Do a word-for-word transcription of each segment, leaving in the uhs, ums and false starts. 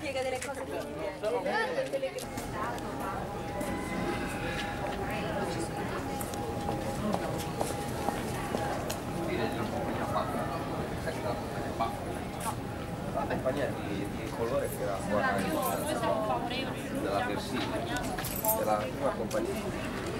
spiega delle cose che la compagnia di, di colore che era qua della Versilia, della prima compagnia.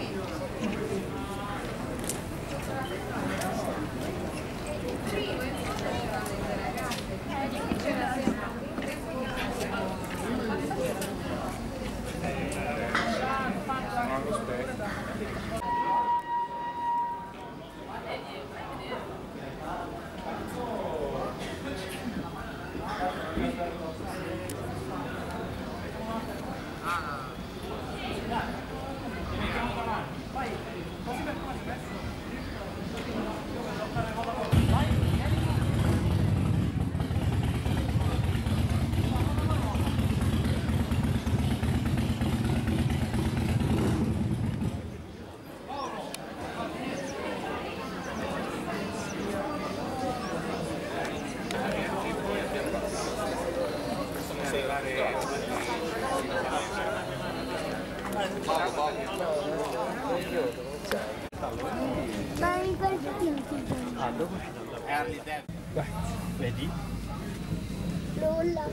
Ma in quel film Ah, dopo ci andiamo. Vai, vedi? Lola.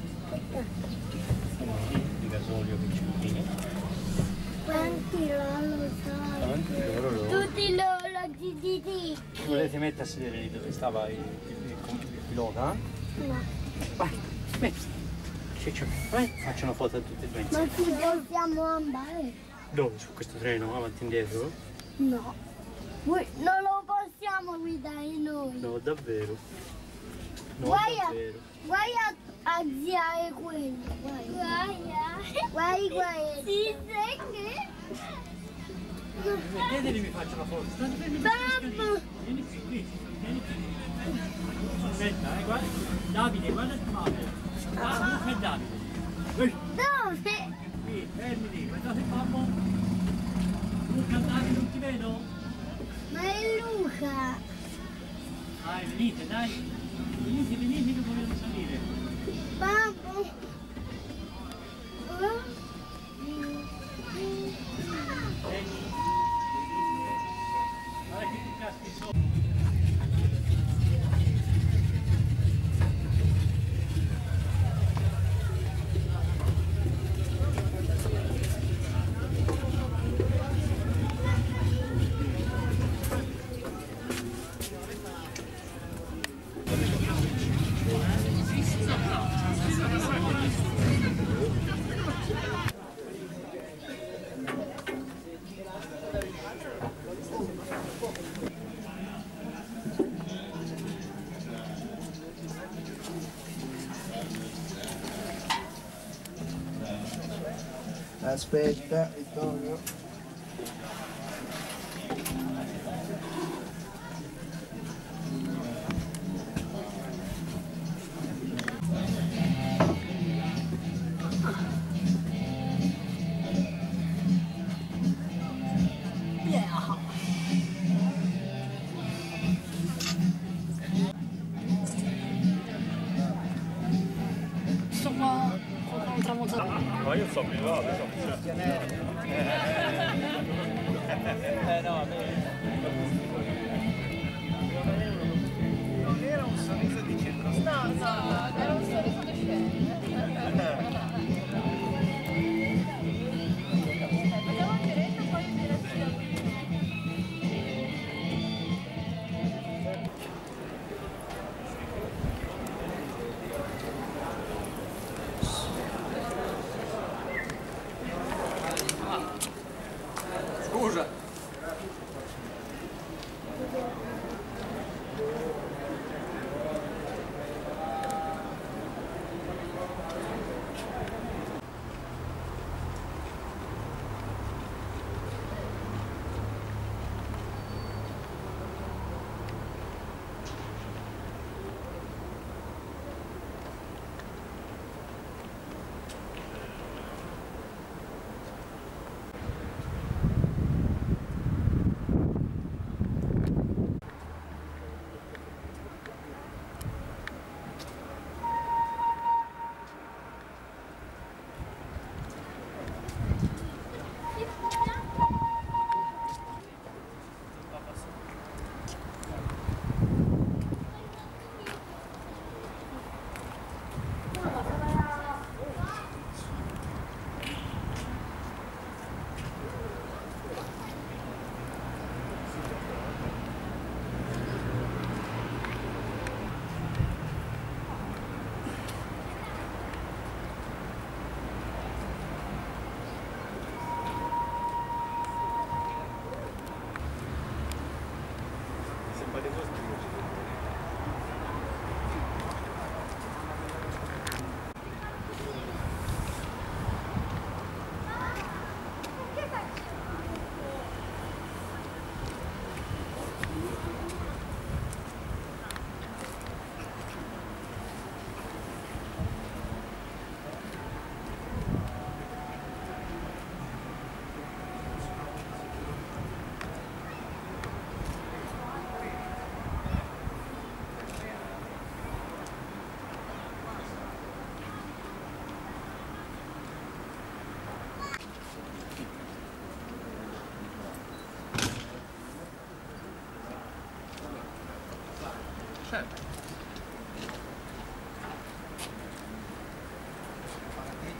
Di gasolio che ci viene. Quanti loro sono? Quanti loro loro? Tutti loro di di. Volete mettere a sedere lì dove stava il, il, il, il pilota? No. Vai, metti. Che c'è? Vai, faccio una foto a tutti e due. Ma ci possiamo andare? Dove? Su questo treno? Avanti e indietro? No. Noi non lo possiamo guidare noi. No, davvero. No, Guai a, davvero. guai a, a girare quello. Guai. Guai a. Guai, guai. Si sente? Vedete, mi faccio la foto. State fermi. Babbo. Vieni qui, qui. Vieni qui. Aspetta, eh, guarda. Davide, guarda il mappa. Ah, Luca e Davide. Ehi. Dove? Qui, fermi lì. Guardate il mappa. Luca e Davide, non ti vedo? Ma è Luca. Dai, venite, dai. Venite, venite che vogliono salire. Babbo. Oh. Vieni. Guarda che ti caschi sopra. Aspetta, Vittorio. Sto qua un tramontato. Ma io so privato, so. Eh no, Non era un sorriso di circostanza. No, no, era un sorriso di scena. Facciamo il diretto poi in direzione. Scusa.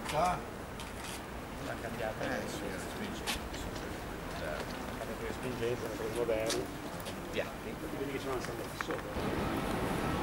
Qua? L'ha cambiata. Eh sì, la spinge. Quelle spingenti, quelle moderne. Bianchi. Vedi che c'è una sandata sopra.